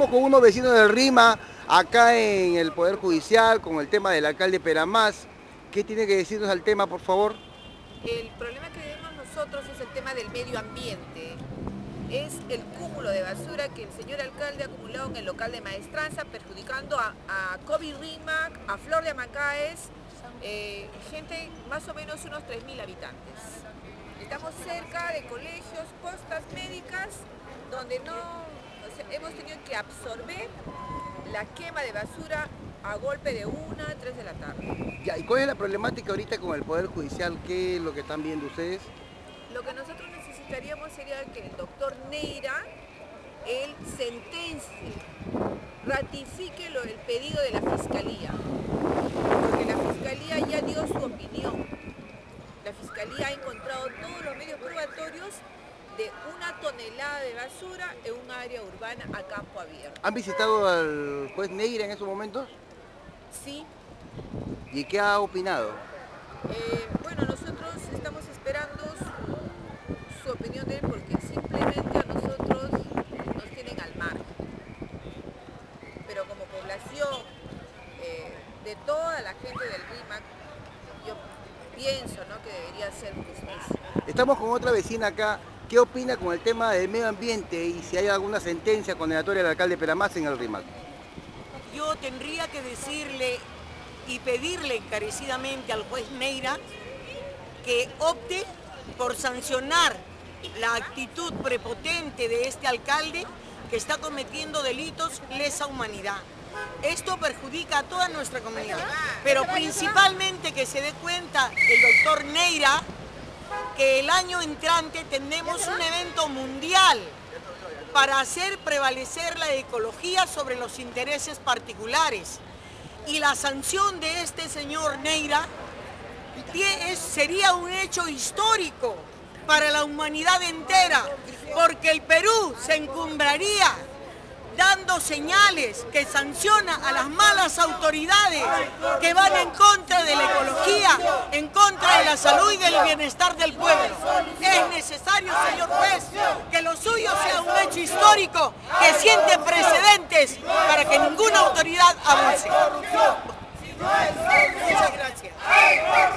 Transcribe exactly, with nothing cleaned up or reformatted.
Con unos vecinos del Rima, acá en el Poder Judicial, con el tema del alcalde Peramás. ¿Qué tiene que decirnos al tema, por favor? El problema que vemos nosotros es el tema del medio ambiente. Es el cúmulo de basura que el señor alcalde ha acumulado en el local de maestranza, perjudicando a, a Kobe Rimac, a Flor de Amacaes, eh, gente, más o menos unos tres mil habitantes. Estamos cerca de colegios, postas médicas, donde no, o sea, hemos tenido que absorber la quema de basura a golpe de una a tres de la tarde. Ya, ¿y cuál es la problemática ahorita con el Poder Judicial? ¿Qué es lo que están viendo ustedes? Lo que nosotros necesitaríamos sería que el doctor Neira, él sentencie, ratifique lo, el pedido de la Fiscalía, porque la Fiscalía ya dio su opinión. La Fiscalía ha encontrado todos los medios probatorios de una tonelada de basura en un área urbana a campo abierto. ¿Han visitado al juez Neira en esos momentos? Sí. ¿Y qué ha opinado? Eh, bueno, nosotros estamos esperando su, su opinión de él porque simplemente a nosotros nos tienen al margen. Pero como población eh, de toda la gente del Rimac, yo pienso, ¿no?, que debería ser justicia. Estamos con otra vecina acá. ¿Qué opina con el tema del medio ambiente y si hay alguna sentencia condenatoria al alcalde Peramás en el Rimac? Yo tendría que decirle y pedirle encarecidamente al juez Neira que opte por sancionar la actitud prepotente de este alcalde que está cometiendo delitos lesa humanidad. Esto perjudica a toda nuestra comunidad, pero principalmente que se dé cuenta el doctor Neira que el año entrante tendremos un evento mundial para hacer prevalecer la ecología sobre los intereses particulares. Y la sanción de este señor Neira sería un hecho histórico para la humanidad entera, porque el Perú se encumbraría dando señales que sanciona a las malas autoridades que van en contra de la ecología, en contra de la salud y del bienestar del pueblo. Es necesario, señor juez, que lo suyo sea un hecho histórico que siente precedentes para que ninguna autoridad avance. Muchas gracias.